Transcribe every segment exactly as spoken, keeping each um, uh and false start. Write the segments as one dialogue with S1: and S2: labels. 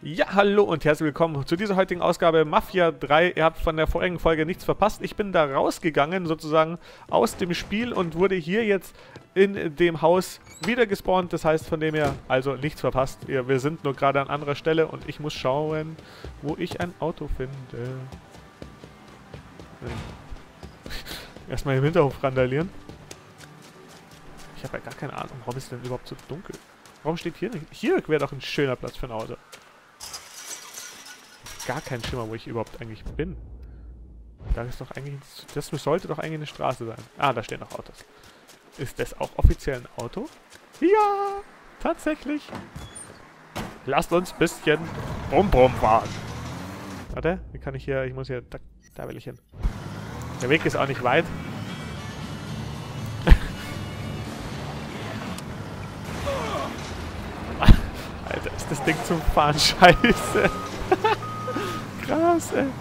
S1: Ja, hallo und herzlich willkommen zu dieser heutigen Ausgabe Mafia drei. Ihr habt von der vorigen Folge nichts verpasst. Ich bin da rausgegangen, sozusagen aus dem Spiel und wurde hier jetzt in dem Haus wieder gespawnt. Das heißt, von dem her also nichts verpasst. Wir sind nur gerade an anderer Stelle und ich muss schauen, wo ich ein Auto finde. Erstmal im Hinterhof randalieren. Ich habe ja gar keine Ahnung, warum ist es denn überhaupt so dunkel? Warum steht hier nicht? Hier wäre doch ein schöner Platz für ein Auto. Gar kein Schimmer, wo ich überhaupt eigentlich bin. Da ist doch eigentlich... Das sollte doch eigentlich eine Straße sein. Ah, da stehen noch Autos. Ist das auch offiziell ein Auto? Ja, tatsächlich. Lasst uns ein bisschen Brumm Brumm fahren. Warte, wie kann ich hier... Ich muss hier... Da, da will ich hin. Der Weg ist auch nicht weit. Alter, ist das Ding zum Fahren scheiße. Krass, ey.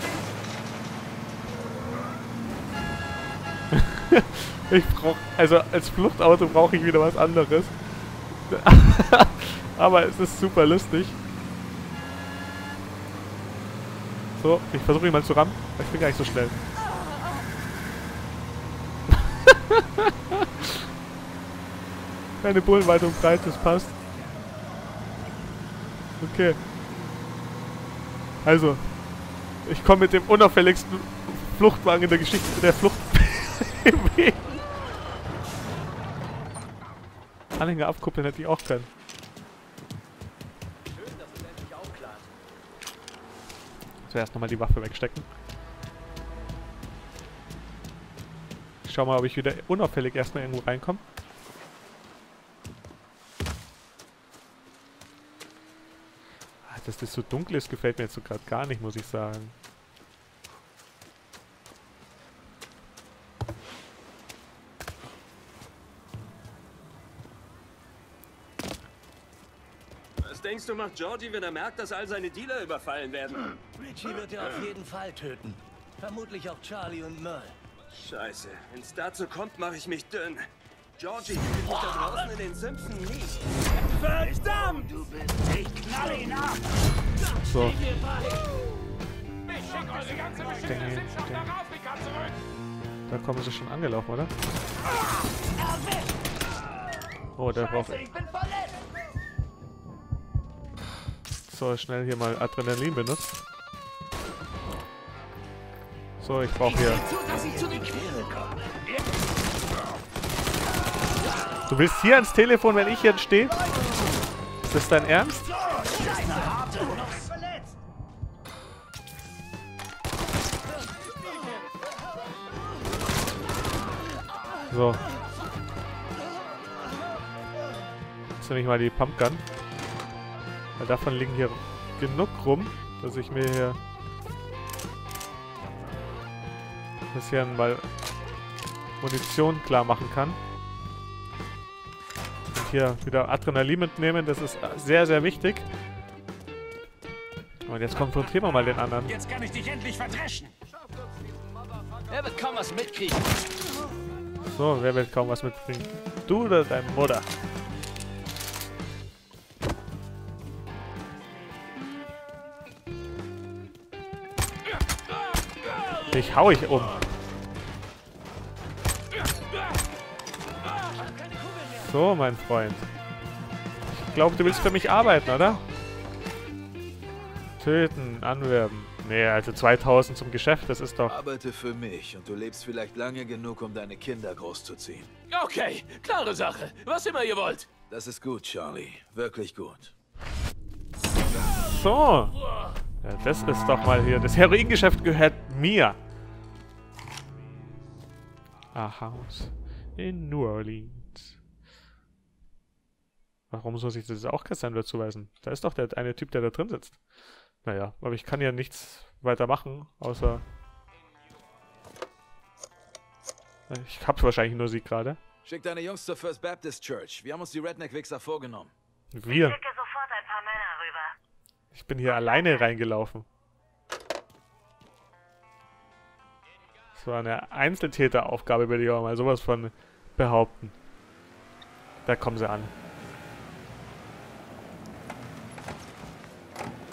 S1: Ich brauch, also als Fluchtauto brauche ich wieder was anderes. Aber es ist super lustig. So, ich versuche ihn mal zu rammen. Ich bin gar nicht so schnell. Keine Bullenweite und breit, das passt. Okay. Also, ich komme mit dem unauffälligsten Fluchtwagen in der Geschichte der Flucht. Anhänger abkuppeln hätte ich auch können.
S2: Schön, dass es endlich aufklart.
S1: Zuerst nochmal die Waffe wegstecken. Ich schau mal, ob ich wieder unauffällig erstmal irgendwo reinkomme. Dass das so dunkel ist, gefällt mir jetzt so gerade gar nicht, muss ich sagen.
S2: Was denkst du, macht Georgie, wenn er merkt, dass all seine Dealer überfallen werden?
S3: Richie wird er auf jeden Fall töten. Vermutlich auch Charlie und Merle.
S2: Scheiße, wenn's dazu kommt, mache ich mich dünn. Georgie findet mich da draußen in den Sümpfen nie. Verdammt! Du bist... Ich knall ihn ab!
S1: So.
S4: Ich schicke eure ganze Geschichte, sind schon nach Afrika zurück!
S1: Da kommen sie schon angelaufen, oder? Oh, der braucht... So, schnell hier mal Adrenalin benutzt. So, ich brauche hier... Du willst hier ans Telefon, wenn ich hier stehe? Ist das dein Ernst? So. Jetzt nehme ich mal die Pumpgun. Weil davon liegen hier genug rum, dass ich mir hier ein bisschen mal Munition klar machen kann. Hier wieder Adrenalin mitnehmen, das ist sehr, sehr wichtig. Und jetzt konfrontieren wir mal den anderen.
S4: Jetzt kann ich dich endlich verdreschen!
S3: Er wird kaum was mitkriegen.
S1: So, wer wird kaum was mitbringen? Du oder deine Mutter? Ich hau ich um. So, mein Freund. Ich glaube, du willst für mich arbeiten, oder? Töten, anwerben. Nee, also zweitausend zum Geschäft, das ist doch...
S5: Arbeite für mich und du lebst vielleicht lange genug, um deine Kinder großzuziehen.
S4: Okay, klare Sache. Was immer ihr wollt.
S5: Das ist gut, Charlie. Wirklich gut.
S1: So. Ja, das ist doch mal hier... Das Heroingeschäft gehört mir. A Haus in New Orleans. Warum soll sich das auch Cassandra zuweisen? Da ist doch der eine Typ, der da drin sitzt. Naja, aber ich kann ja nichts weiter machen, außer... Ich hab wahrscheinlich nur sie gerade.
S5: Schick deine Jungs zur First Baptist Church. Wir haben uns die Redneck-Wichser vorgenommen.
S1: Wir.
S6: Schicke sofort ein paar Männer rüber.
S1: Ich bin hier alleine reingelaufen. Das war eine Einzeltäteraufgabe, würde ich auch mal sowas von behaupten. Da kommen sie an.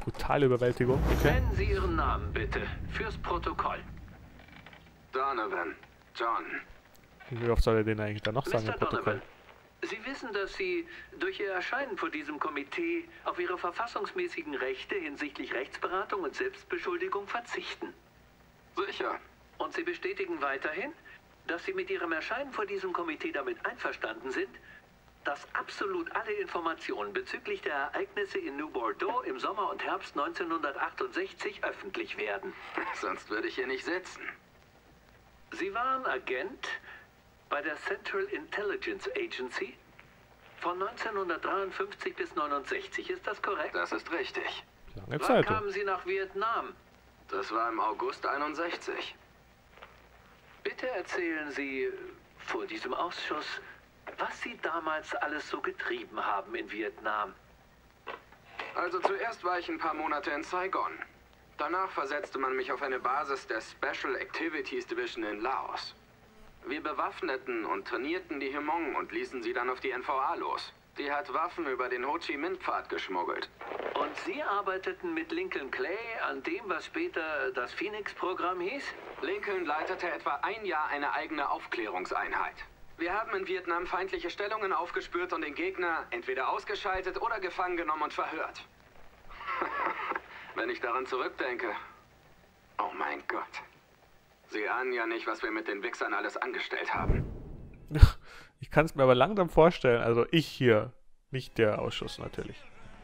S1: Brutale Überwältigung. Okay.
S3: Nennen Sie Ihren Namen bitte. Fürs Protokoll.
S2: Donovan. John.
S1: Wie oft soll er den eigentlich da noch sagen im
S3: Mister
S1: Protokoll?
S3: Donovan, Sie wissen, dass Sie durch Ihr Erscheinen vor diesem Komitee auf Ihre verfassungsmäßigen Rechte hinsichtlich Rechtsberatung und Selbstbeschuldigung verzichten.
S2: Sicher.
S3: Und Sie bestätigen weiterhin, dass Sie mit Ihrem Erscheinen vor diesem Komitee damit einverstanden sind, dass absolut alle Informationen bezüglich der Ereignisse in New Bordeaux im Sommer und Herbst neunzehnhundertachtundsechzig öffentlich werden.
S2: Sonst würde ich hier nicht sitzen.
S3: Sie waren Agent bei der Central Intelligence Agency von neunzehnhundertdreiundfünfzig bis neunundsechzig, ist das korrekt?
S2: Das ist richtig.
S1: Lange
S3: Wann
S1: Zeit.
S3: kamen Sie nach Vietnam?
S2: Das war im August einundsechzig.
S3: Bitte erzählen Sie vor diesem Ausschuss, was Sie damals alles so getrieben haben in Vietnam.
S2: Also zuerst war ich ein paar Monate in Saigon. Danach versetzte man mich auf eine Basis der Special Activities Division in Laos. Wir bewaffneten und trainierten die Hmong und ließen sie dann auf die N V A los. Die hat Waffen über den Ho Chi Minh-Pfad geschmuggelt.
S3: Und Sie arbeiteten mit Lincoln Clay an dem, was später das Phoenix-Programm hieß?
S2: Lincoln leitete etwa ein Jahr eine eigene Aufklärungseinheit. Wir haben in Vietnam feindliche Stellungen aufgespürt und den Gegner entweder ausgeschaltet oder gefangen genommen und verhört. Wenn ich daran zurückdenke... Oh mein Gott. Sie ahnen ja nicht, was wir mit den Wichsern alles angestellt haben.
S1: Ich kann es mir aber langsam vorstellen. Also ich hier, nicht der Ausschuss natürlich.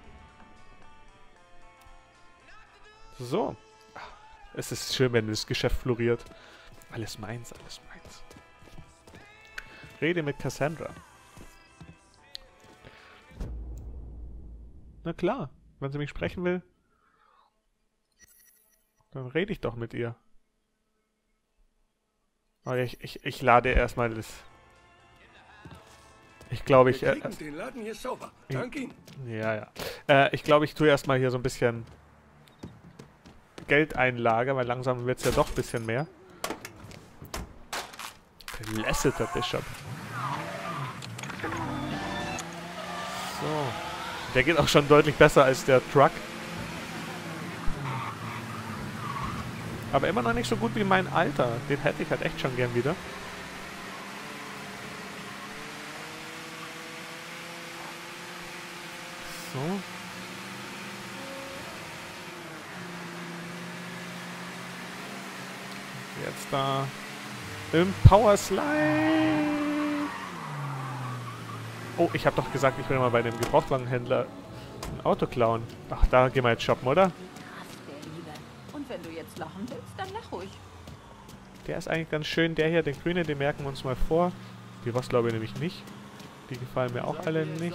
S1: So. Es ist schön, wenn das Geschäft floriert. Alles meins, alles meins. Rede mit Cassandra. Na klar, wenn sie mich sprechen will, dann rede ich doch mit ihr. Aber ich, ich, ich lade erstmal das... Ich glaube, ich... Äh,
S7: Den Laden hier sauber. Dank Ihnen.
S1: ja, ja. Äh, ich glaube, ich tue erstmal hier so ein bisschen Geldeinlage, weil langsam wird es ja doch ein bisschen mehr. Lasseter Bishop. So. Der geht auch schon deutlich besser als der Truck. Aber immer noch nicht so gut wie mein Alter. Den hätte ich halt echt schon gern wieder. So. Jetzt da im Power Slide. Oh, ich habe doch gesagt, ich will mal bei dem Gebrauchtwagenhändler ein Auto klauen. Ach, da gehen wir jetzt shoppen, oder?
S8: Krass, der Liebe. Und wenn du jetzt lachen willst, dann lach ruhig.
S1: Der ist eigentlich ganz schön. Der hier, den grünen, den merken wir uns mal vor. Die was glaube ich nämlich nicht. Die gefallen mir auch alle nicht.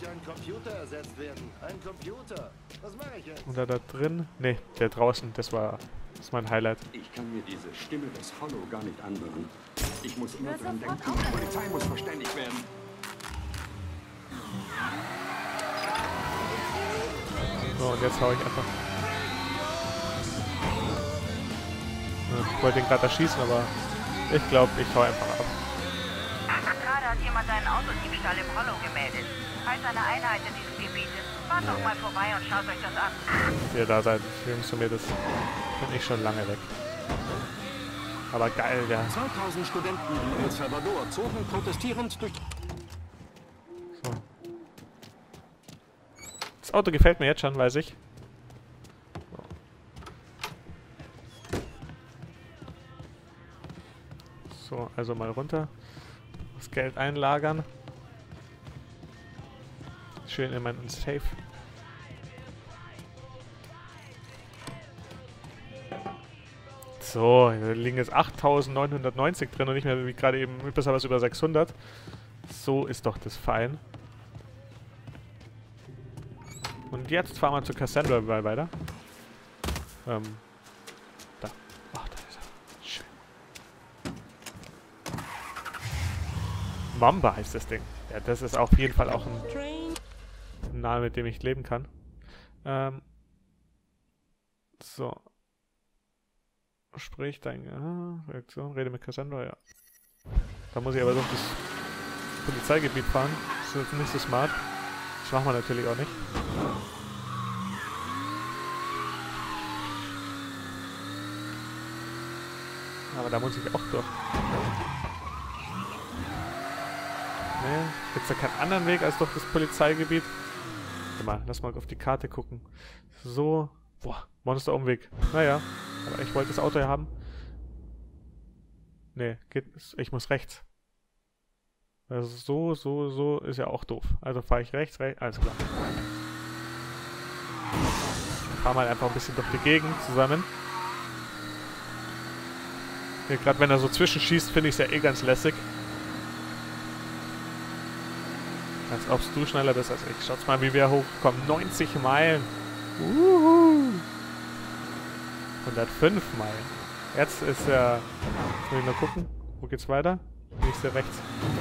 S1: Und da da drin. Ne, der draußen, das war das ist mein Highlight.
S9: Ich kann mir diese Stimme des Hollow gar nicht anhören. Ich muss immer dran denken, die Polizei muss verständigt werden.
S1: So, und jetzt hau ich einfach. Ich wollte ihn gerade erschießen, aber ich glaube, ich hau einfach ab.
S6: Gerade hat jemand einen Autodiebstahl im Hollow gemeldet. Falls eine Einheit in diesem Gebiet ist, fahrt doch mal vorbei und schaut euch das an.
S1: Ihr da seid, Jungs von mir, das bin ich schon lange weg. Aber geil, der.
S9: zweitausend Studenten in El Salvador zogen protestierend durch...
S1: So. Das Auto gefällt mir jetzt schon, weiß ich. So, so also mal runter. Das Geld einlagern. Schön in meinen Safe. So, da liegen jetzt achttausendneunhundertneunzig drin und nicht mehr wie gerade eben besser was über sechshundert. So ist doch das fein. Und jetzt fahren wir zu Cassandra weiter. Ähm. Da. Ach, da ist er. Schön. Mamba heißt das Ding. Ja, das ist auf jeden Fall auch ein Name, mit dem ich leben kann. Ähm. So. Sprich dein... Ah, Reaktion, rede mit Cassandra, ja. Da muss ich aber durch das Polizeigebiet fahren. Das ist jetzt nicht so smart. Das machen wir natürlich auch nicht. Aber da muss ich auch durch. Ne, gibt es da keinen anderen Weg als durch das Polizeigebiet? Warte mal, lass mal auf die Karte gucken. So. Boah, Monster-Umweg. Naja, aber ich wollte das Auto ja haben. Ne, geht. Ich muss rechts. Also so, so, so ist ja auch doof. Also fahre ich rechts, rechts. Alles klar. Fahren wir einfach ein bisschen durch die Gegend zusammen. Ja, gerade wenn er so zwischenschießt, finde ich es ja eh ganz lässig. Als ob du schneller bist als ich. Schaut mal, wie wir hochkommen. neunzig Meilen. Uhu. hundertfünf Meilen. Jetzt ist er... Jetzt muss ich mal gucken. Wo geht's weiter? Nächste rechts.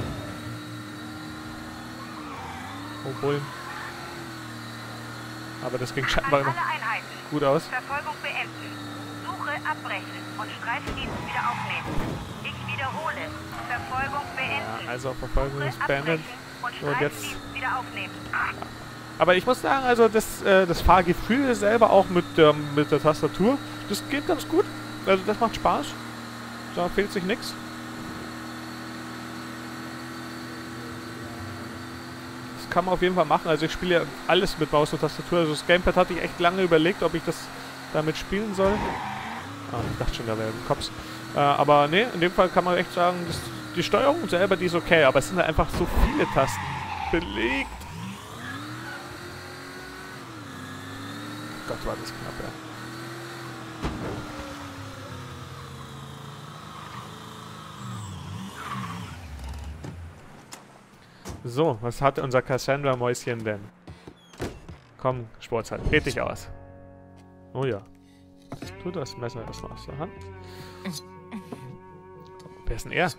S1: Oh, Bullen. Aber das ging scheinbar noch gut aus.
S6: Verfolgung beenden. Suche abbrechen und Streifendienst wieder aufnehmen. Ich wiederhole. Verfolgung beenden.
S1: Ja, also Verfolgung ist beendet.
S6: Und
S1: Und jetzt...
S6: wieder aufnehmen.
S1: Aber ich muss sagen, also das, äh, das Fahrgefühl selber auch mit der, mit der Tastatur, das geht ganz gut. Also das macht Spaß. Da fehlt sich nichts. Das kann man auf jeden Fall machen. Also ich spiele ja alles mit Maus und Tastatur. Also das Gamepad hatte ich echt lange überlegt, ob ich das damit spielen soll. Ah, ich dachte schon, da wäre ein Cops. Äh, aber nee, in dem Fall kann man echt sagen, das, die Steuerung selber, die ist okay. Aber es sind halt einfach so viele Tasten belegt. Gott, war das knapp, ja. So, was hat unser Cassandra-Mäuschen denn? Komm, Sportszeit, red dich aus. Oh ja. Tu das Messer erstmal aus der Hand. Wer ist denn er?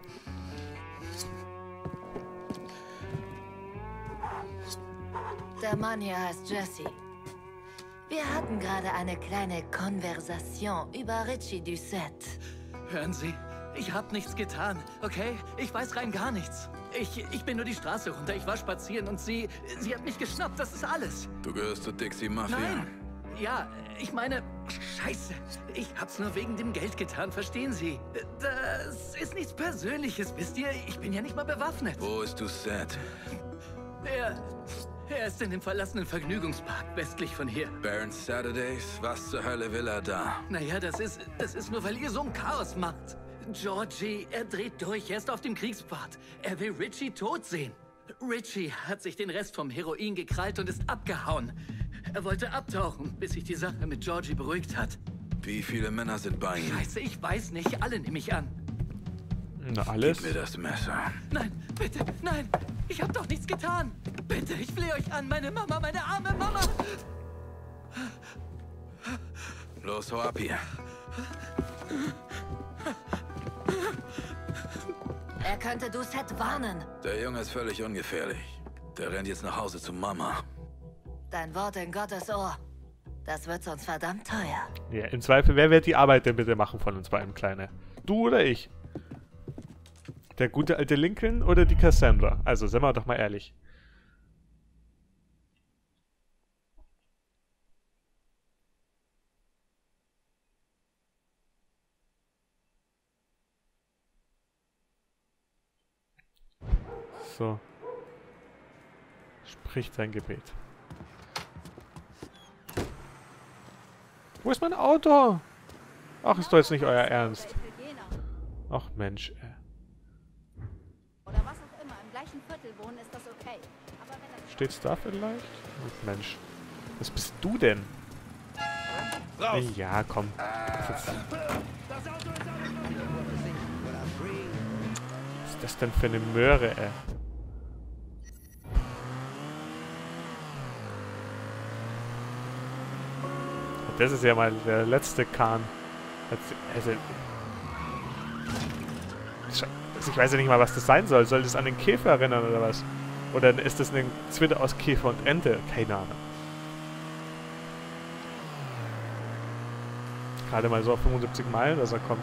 S10: Der Mann hier heißt Jesse. Wir hatten gerade eine kleine Konversation über Richie Doucette.
S3: Hören Sie, ich habe nichts getan, okay? Ich weiß rein gar nichts. Ich, ich bin nur die Straße runter, ich war spazieren und sie, sie hat mich geschnappt, das ist alles.
S5: Du gehörst zur Dixie Mafia?
S3: Nein, ja, ich meine, scheiße, ich hab's nur wegen dem Geld getan, verstehen Sie? Das ist nichts Persönliches, wisst ihr? Ich bin ja nicht mal bewaffnet.
S5: Wo ist Doucette?
S3: Er, er ist in dem verlassenen Vergnügungspark westlich von hier.
S5: Baron's Saturdays? Was zur Hölle will er da?
S3: Naja, das ist, das ist nur, weil ihr so ein Chaos macht. Georgie, er dreht durch, er ist auf dem Kriegspfad. Er will Richie tot sehen. Richie hat sich den Rest vom Heroin gekrallt und ist abgehauen. Er wollte abtauchen, bis sich die Sache mit Georgie beruhigt hat.
S5: Wie viele Männer sind bei ihm?
S3: Scheiße, ich weiß nicht. Alle nehme ich an.
S1: Na, alles?
S5: Gib mir das Messer.
S3: Nein, bitte, nein. Ich habe doch nichts getan. Bitte, ich flehe euch an. Meine Mama, meine arme Mama.
S5: Los, hau ab hier.
S10: Er könnte Doucette warnen.
S5: Der Junge ist völlig ungefährlich. Der rennt jetzt nach Hause zu Mama.
S10: Dein Wort in Gottes Ohr. Das wird uns verdammt teuer.
S1: Ja, im Zweifel, wer wird die Arbeit denn bitte machen von uns beiden, Kleine? Du oder ich? Der gute alte Lincoln oder die Cassandra? Also, sind wir doch mal ehrlich. So. Spricht sein Gebet. Wo ist mein Auto? Ach, ist doch jetzt nicht euer Ernst. Ach Mensch, ey.
S8: Oder was auch immer, im gleichen Viertel wohnen, ist das okay. Aber wenn das
S1: Steht's da vielleicht? Ach Mensch. Was bist du denn?
S4: Raus.
S1: Ja, komm. Was ist das denn für eine Möhre, ey? Das ist ja mal der letzte Kahn. Also, ich weiß ja nicht mal, was das sein soll. Soll das an den Käfer erinnern oder was? Oder ist das ein Zwitter aus Käfer und Ente? Keine Ahnung. Gerade mal so auf fünfundsiebzig Meilen, dass er kommt.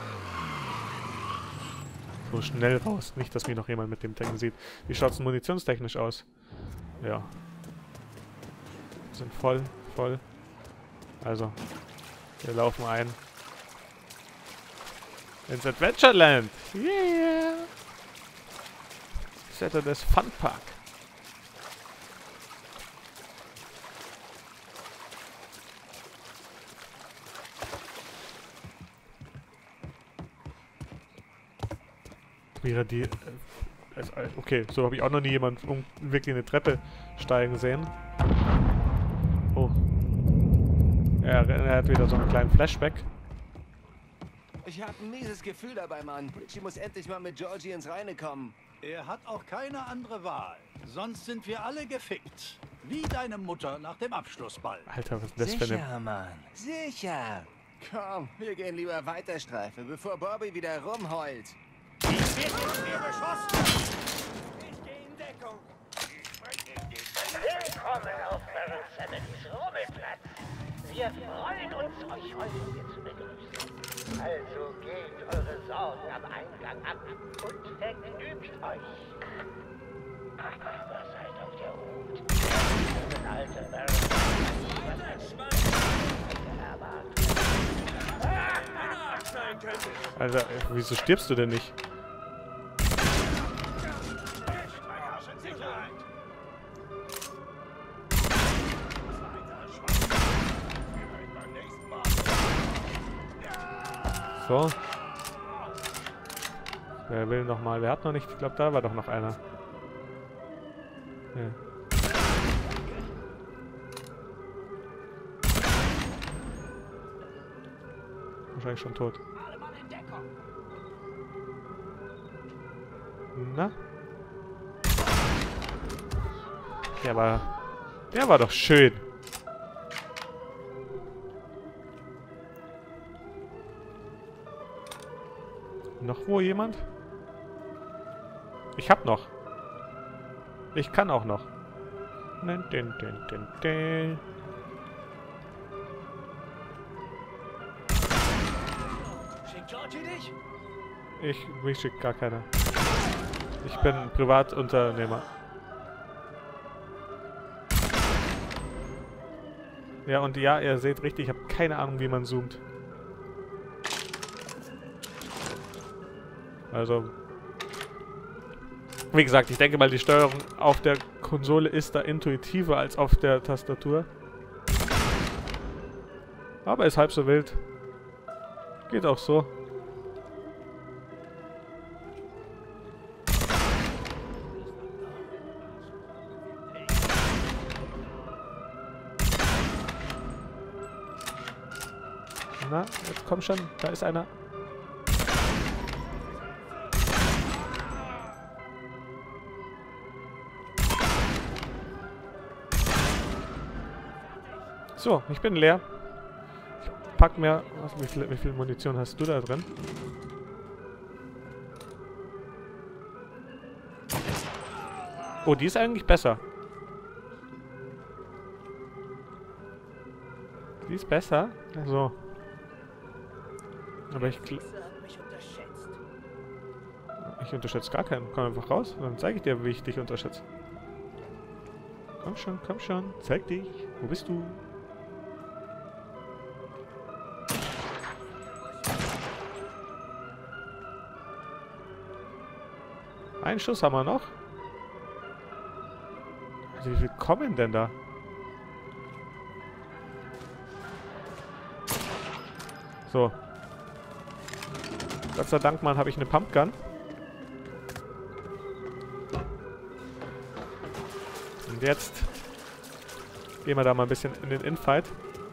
S1: So schnell raus. Nicht, dass mich noch jemand mit dem Ding sieht. Wie schaut es denn munitionstechnisch aus? Ja. Wir sind voll, voll. Also, wir laufen ein. Ins Adventureland. Yeah. Saturdays Fun Park. Wäre die... Äh, also, okay, so habe ich auch noch nie jemanden um, wirklich eine Treppe steigen sehen. Oh. Er, er hat wieder so einen kleinen Flashback.
S11: Ich habe ein mieses Gefühl dabei, Mann. Richie muss endlich mal mit Georgie ins Reine kommen.
S4: Er hat auch keine andere Wahl. Sonst sind wir alle gefickt. Wie deine Mutter nach dem Abschlussball.
S1: Alter, was ist das
S11: Sicher,
S1: für eine...
S11: Mann. Sicher. Komm, wir gehen lieber weiter streifen, bevor Bobby wieder rumheult.
S4: Ich werde in mir beschossen.
S12: Ich gehe in Deckung. Willkommen auf Baron Sammonys Rummelplatz. Wir freuen uns, euch heute hier zu begrüßen. Also gebt eure Sorgen am Eingang ab und vergnügt euch. Aber seid auf der Hut. Ein alter Baron Sammonys
S1: Alter, wieso stirbst du denn nicht? So. Wer will noch mal? Wer hat noch nicht? Ich glaube, da war doch noch einer. Ja. Wahrscheinlich schon tot. Na? Der war... Der war doch schön. Noch wo jemand? Ich hab noch. Ich kann auch noch. Den, den, den, den, den.
S11: Schickt Georgie dich?
S1: Ich, mich schickt gar keiner. Ich bin Privatunternehmer. Ja, und ja, ihr seht richtig, ich habe keine Ahnung, wie man zoomt. Also, wie gesagt, ich denke mal, die Steuerung auf der Konsole ist da intuitiver als auf der Tastatur. Aber ist halb so wild. Geht auch so. Na, jetzt komm schon, da ist einer. So, ich bin leer. Ich pack mir... Was, wie, viel, wie viel Munition hast du da drin? Oh, die ist eigentlich besser. Die ist besser? Also. Aber ich... Ich unterschätze gar keinen. Komm einfach raus und dann zeige ich dir, wie ich dich unterschätze. Komm schon, komm schon. Zeig dich. Wo bist du? Einen Schuss haben wir noch. Also wie viel kommen denn da? So. Gott sei Dank mal habe ich eine Pumpgun. Und jetzt gehen wir da mal ein bisschen in den Infight.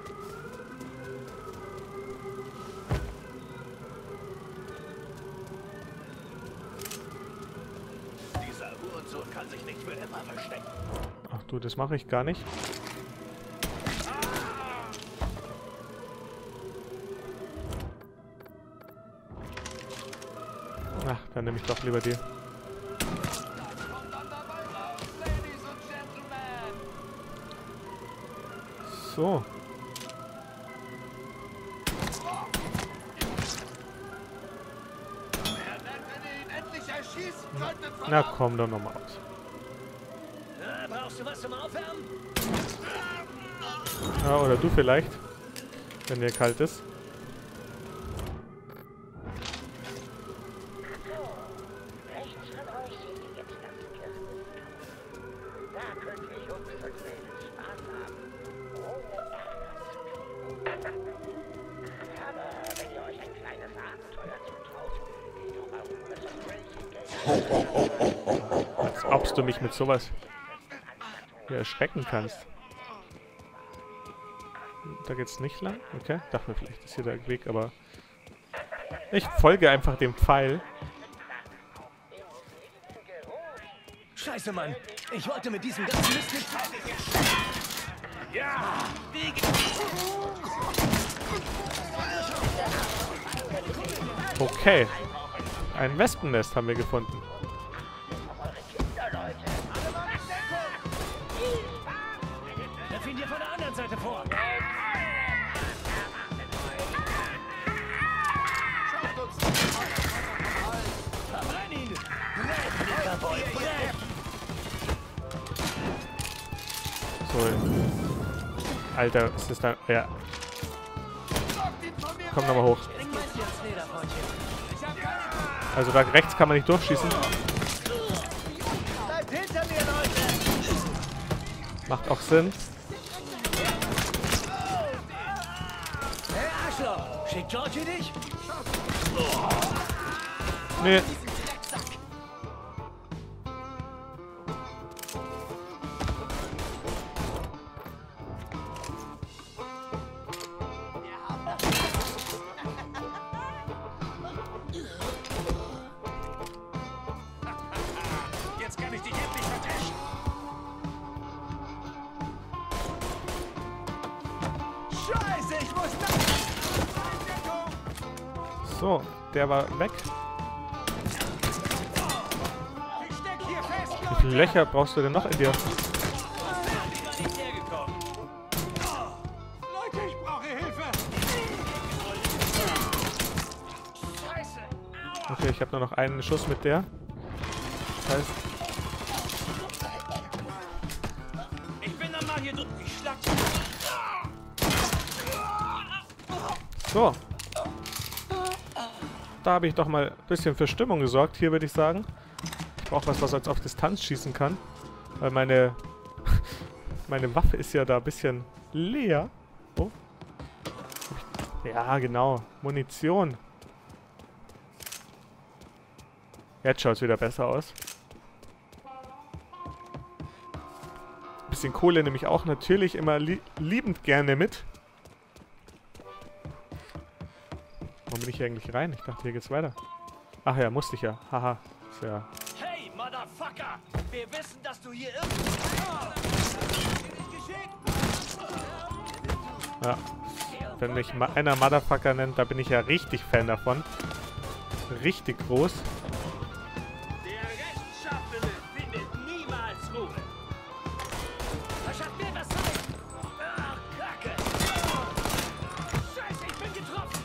S1: Ach du, das mache ich gar nicht. Ach, dann nehme ich doch lieber die. So. Na komm doch nochmal aus.
S12: Brauchst du was zum Aufwärmen?
S1: Ja, oder du vielleicht. Wenn dir kalt ist. Als ob du mich mit sowas hier erschrecken kannst. Da geht's nicht lang? Okay, dachte mir, vielleicht ist hier der Weg, aber ich folge einfach dem Pfeil.
S11: Scheiße, Mann. Ich wollte mit diesem ganzen Mist nicht fertig. Ja!
S1: Okay. Ein Wespennest haben wir gefunden.
S11: Der fing dir von der anderen Seite vor. Verbrenn ihn!
S1: So. Alter, ist das da... Ja. Komm nochmal hoch. Also da rechts kann man nicht durchschießen. Macht auch Sinn.
S11: Hey Arschloch! Schickt Georgie dich?
S1: Nee.
S11: Jetzt kann ich dich endlich verteschen. Scheiße, ich muss nach.
S1: So, der war weg. Wie viele Löcher brauchst du denn noch in dir?
S11: Leute, ich brauche Hilfe.
S1: Okay, ich habe nur noch einen Schuss mit der. Das heißt...
S11: Ich bin dann mal hier drüben. Ich schlag.
S1: So. Da habe ich doch mal ein bisschen für Stimmung gesorgt, hier würde ich sagen. Ich brauche was, was jetzt auf Distanz schießen kann. Weil meine... meine Waffe ist ja da ein bisschen leer. Oh. Ja, genau. Munition. Jetzt schaut es wieder besser aus. Ein bisschen Kohle nehme ich auch natürlich immer li liebend gerne mit. Warum bin ich hier eigentlich rein? Ich dachte, hier geht's weiter. Ach ja, musste ich ja. Haha. Ist ja...
S11: Hey, Motherfucker! Wir wissen, dass du hier irgendwo...
S1: Ja. Wenn mich ma einer Motherfucker nennt, da bin ich ja richtig Fan davon. Richtig groß.
S11: Der Rechtschaffene findet niemals Ruhe. Verschafft mir was Zeit! Ach, Kacke! Scheiße, ich bin getroffen!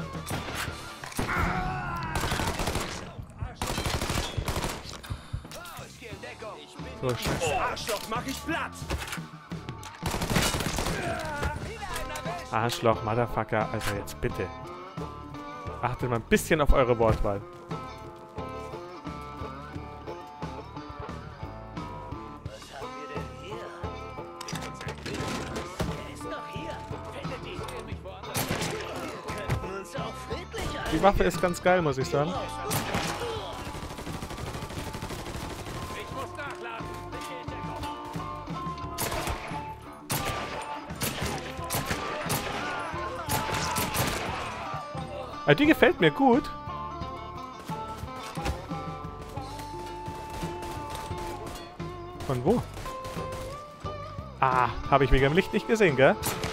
S11: Oh, ich gehe in Deckung. Ich bin
S1: So, scheiße.
S11: Arschloch, mach ich Platz!
S1: Arschloch, Motherfucker. Also jetzt bitte. Achtet mal ein bisschen auf eure Wortwahl.
S11: Was haben wir denn hier? Er ist noch hier. Findet ihn. Wir könnten uns auch friedlich ein.
S1: Die Waffe ist ganz geil, muss ich sagen.
S11: Ich muss nachladen. Ich gehe in Deckung.
S1: Ah, die gefällt mir gut. Von wo? Ah, habe ich mich im Licht nicht gesehen, gell?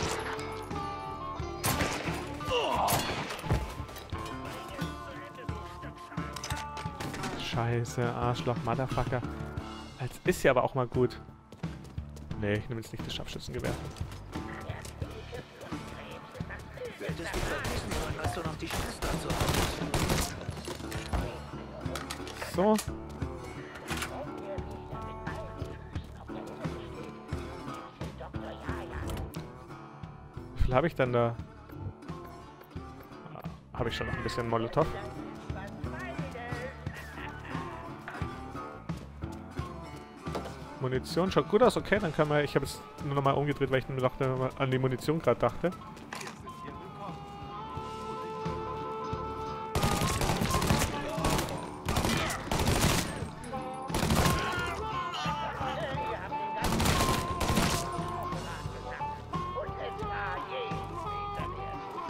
S1: Scheiße, Arschloch, Motherfucker. Als ist ja aber auch mal gut. Nee, ich nehme jetzt nicht das Scharfschützengewehr.
S11: Hättest du vergessen sollen, was du noch die Schwester zu Hause hast.
S1: So. Wie viel habe ich denn da? Ah, habe ich schon noch ein bisschen Molotow? Munition schaut gut aus, okay, dann kann man. Ich habe es nur nochmal umgedreht, weil ich mir dachte, an die Munition gerade dachte.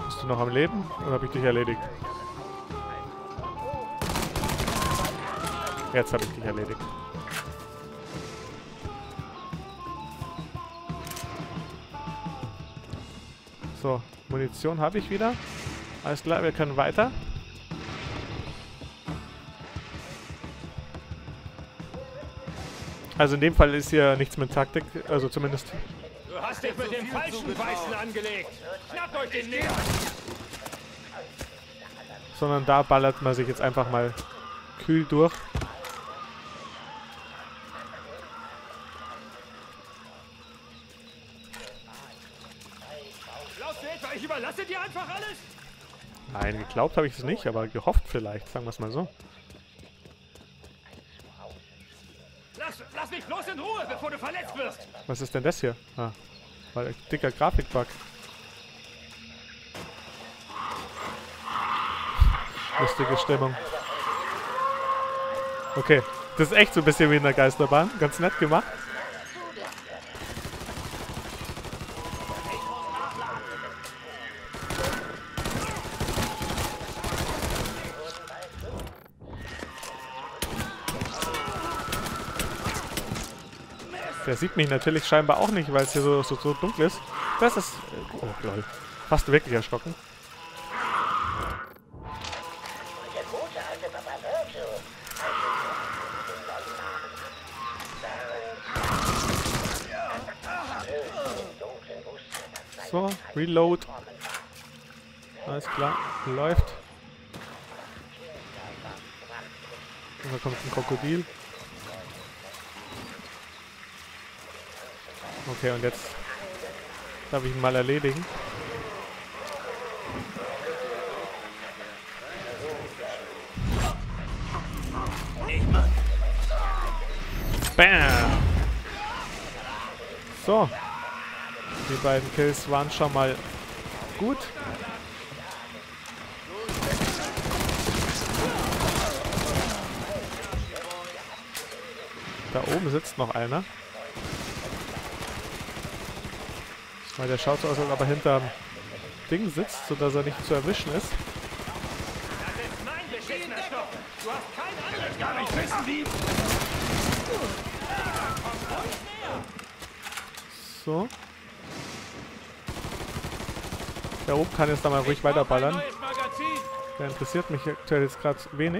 S1: Bist du noch am Leben oder habe ich dich erledigt? Jetzt habe ich dich erledigt. So, Munition habe ich wieder. Alles klar, wir können weiter. Also in dem Fall ist hier nichts mit Taktik, also zumindest...
S11: Du hast dich mit dem falschen Weißen angelegt. Schnappt euch den näher.
S1: Sondern da ballert man sich jetzt einfach mal kühl durch.
S11: Glaubst du etwa, ich überlasse dir einfach alles?
S1: Nein, geglaubt habe ich es nicht, aber gehofft vielleicht, sagen wir es mal so.
S11: Lass, lass mich bloß in Ruhe, bevor du verletzt wirst.
S1: Was ist denn das hier? Ah, weil ein dicker Grafikbug. Lustige Stimmung. Okay, das ist echt so ein bisschen wie in der Geisterbahn. Ganz nett gemacht. Der sieht mich natürlich scheinbar auch nicht, weil es hier so, so, so dunkel ist. Das ist... Oh, lol. Fast wirklich erschrocken. So, Reload. Alles klar, läuft. Und da kommt ein Krokodil. Okay, und jetzt darf ich ihn mal erledigen. Bam! So. Die beiden Kills waren schon mal gut. Da oben sitzt noch einer. Weil der schaut so aus, als ob er hinterm Ding sitzt, sodass er nicht zu erwischen ist.
S11: Das ist mein beschissener Stoff. Du hast kein anderes gar nicht wissen, wie...
S1: So. Da oben kann jetzt da mal ruhig weiterballern. Der interessiert mich aktuell jetzt gerade wenig.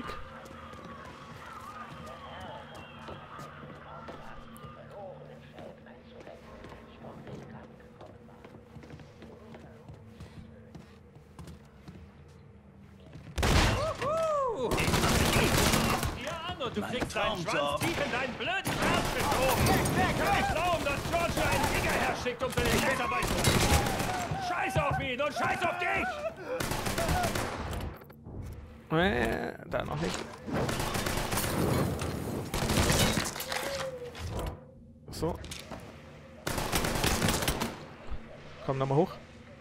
S11: Du kriegst deinen Schwanz tief in deinen blöden Herz geschoben. Wer kann nicht glauben, dass George einen Digger herschickt, um seine Scheißarbeit zu machen? Scheiß auf ihn und scheiß auf dich!
S1: Äh, da noch nicht. So. Komm nochmal hoch.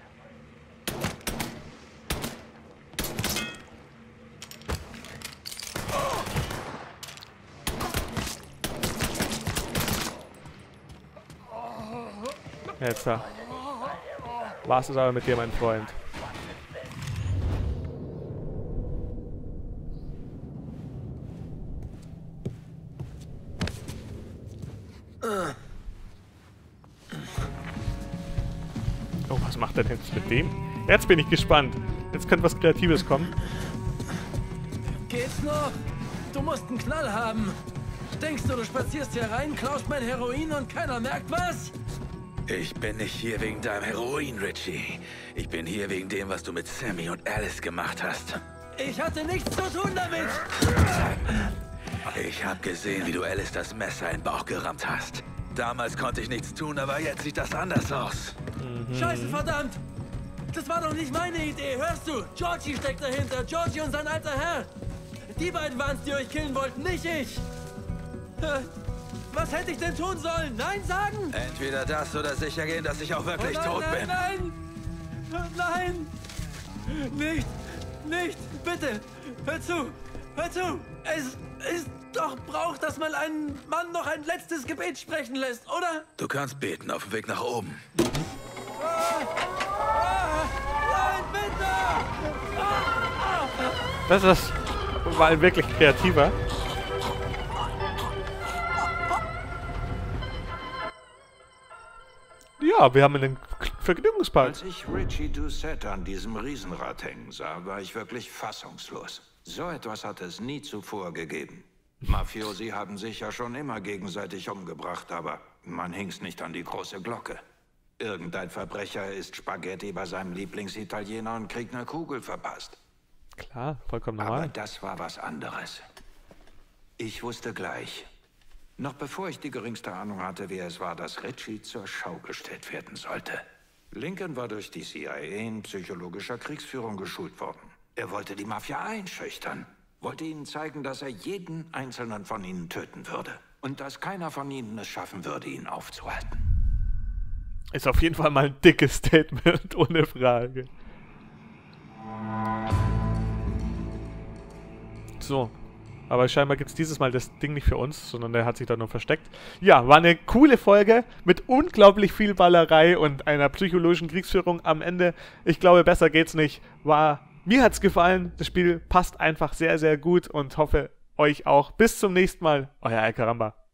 S1: Jetzt ja. War's es aber mit dir, mein Freund. Oh, was macht er denn jetzt mit dem? Jetzt bin ich gespannt. Jetzt könnte was Kreatives kommen.
S11: Geht's noch? Du musst einen Knall haben. Denkst du, du spazierst hier rein, klaust mein Heroin und keiner merkt was?
S13: Ich bin nicht hier wegen deinem Heroin, Richie. Ich bin hier wegen dem, was du mit Sammy und Alice gemacht hast.
S11: Ich hatte nichts zu tun damit!
S13: Ich hab gesehen, wie du Alice das Messer in den Bauch gerammt hast. Damals konnte ich nichts tun, aber jetzt sieht das anders aus.
S11: Mhm. Scheiße, verdammt! Das war doch nicht meine Idee, hörst du? Georgie steckt dahinter, Georgie und sein alter Herr. Die beiden waren's, die euch killen wollten, nicht ich. Was hätte ich denn tun sollen? Nein sagen?
S13: Entweder das oder sicher gehen, dass ich auch wirklich
S11: oh nein,
S13: tot
S11: nein,
S13: bin.
S11: Nein, nein, nein, nicht, nicht, bitte, hör zu, hör zu. Es ist doch Brauch, dass man einen Mann noch ein letztes Gebet sprechen lässt, oder?
S13: Du kannst beten auf dem Weg nach oben.
S11: Ah, ah, nein, bitte!
S1: Das ist mal wirklich kreativer. Ja, wir haben einen Vergnügungspark.
S14: Als ich Richie Doucette an diesem Riesenrad hängen sah, war ich wirklich fassungslos. So etwas hat es nie zuvor gegeben. Mafiosi haben sich ja schon immer gegenseitig umgebracht, aber man hing's nicht an die große Glocke. Irgendein Verbrecher isst Spaghetti bei seinem Lieblingsitaliener und kriegt eine Kugel verpasst.
S1: Klar, vollkommen normal.
S14: Aber das war was anderes. Ich wusste gleich, noch bevor ich die geringste Ahnung hatte, wer es war, dass Richie zur Schau gestellt werden sollte. Lincoln war durch die C I A in psychologischer Kriegsführung geschult worden. Er wollte die Mafia einschüchtern, wollte ihnen zeigen, dass er jeden einzelnen von ihnen töten würde und dass keiner von ihnen es schaffen würde, ihn aufzuhalten.
S1: Ist auf jeden Fall mal ein dickes Statement, ohne Frage. So. Aber scheinbar gibt es dieses Mal das Ding nicht für uns, sondern der hat sich da nur versteckt. Ja, war eine coole Folge mit unglaublich viel Ballerei und einer psychologischen Kriegsführung am Ende. Ich glaube, besser geht's nicht. War, mir hat's gefallen. Das Spiel passt einfach sehr, sehr gut und hoffe euch auch. Bis zum nächsten Mal. Euer Alcaramba.